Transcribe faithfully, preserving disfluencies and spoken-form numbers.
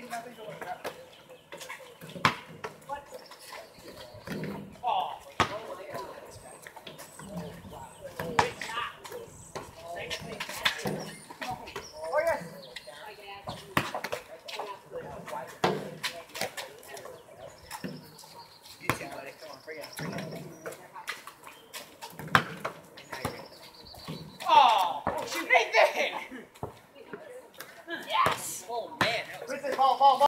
Oh, shoot, Nathan! Yes! Oh, man. That was... Ball, ball, ball.